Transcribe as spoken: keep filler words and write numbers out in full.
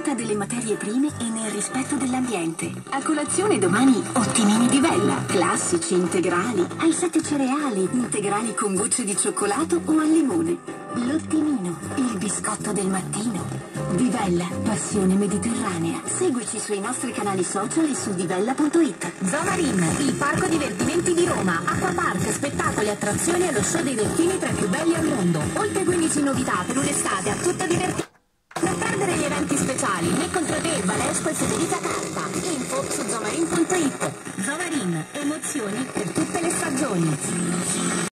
qualità delle materie prime e nel rispetto dell'ambiente. A colazione domani ottimini di Vella, classici, integrali, ai sette cereali, integrali con gocce di cioccolato o al limone. L'ottimino, il biscotto del mattino. Divella, passione mediterranea. Seguici sui nostri canali social e su divella punto it. Zomarin, il parco divertimenti di Roma. Acquapark, spettacoli, attrazioni e lo show dei delfini tra i più belli al mondo. Oltre quindici novità per un'estate a tutta divertente. Non perdere gli eventi speciali, né contro te, Valesco e Federica Carta. Info su zomarin punto it. Zomarin, emozioni per tutte le stagioni.